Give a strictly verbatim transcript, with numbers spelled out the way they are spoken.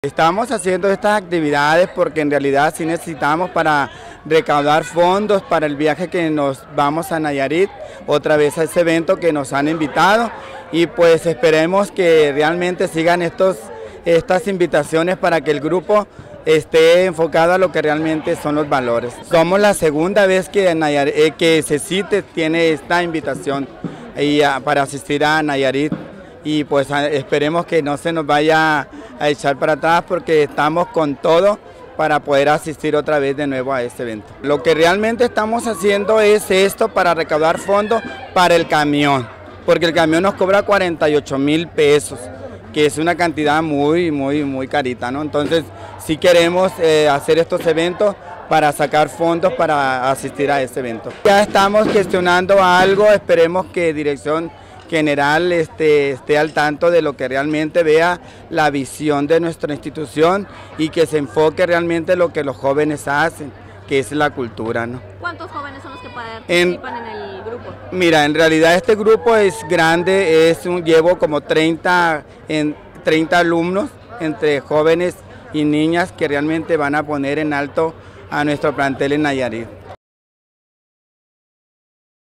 Estamos haciendo estas actividades porque en realidad sí necesitamos para recaudar fondos para el viaje que nos vamos a Nayarit, otra vez a ese evento que nos han invitado, y pues esperemos que realmente sigan estos, estas invitaciones para que el grupo esté enfocado a lo que realmente son los valores. Somos la segunda vez que, Nayarit, eh, que CECITE tiene esta invitación y, a, para asistir a Nayarit, y pues a, esperemos que no se nos vaya a echar para atrás porque estamos con todo para poder asistir otra vez de nuevo a este evento. Lo que realmente estamos haciendo es esto para recaudar fondos para el camión, porque el camión nos cobra cuarenta y ocho mil pesos, que es una cantidad muy, muy, muy carita, ¿no? Entonces, sí queremos eh, hacer estos eventos para sacar fondos para asistir a este evento. Ya estamos gestionando algo, esperemos que Dirección General esté, esté al tanto de lo que realmente vea la visión de nuestra institución y que se enfoque realmente en lo que los jóvenes hacen, que es la cultura, ¿no? ¿Cuántos jóvenes son los que participan en, en el grupo? Mira, en realidad este grupo es grande, es un, llevo como treinta, en, treinta alumnos entre jóvenes y niñas que realmente van a poner en alto a nuestro plantel en Nayarit.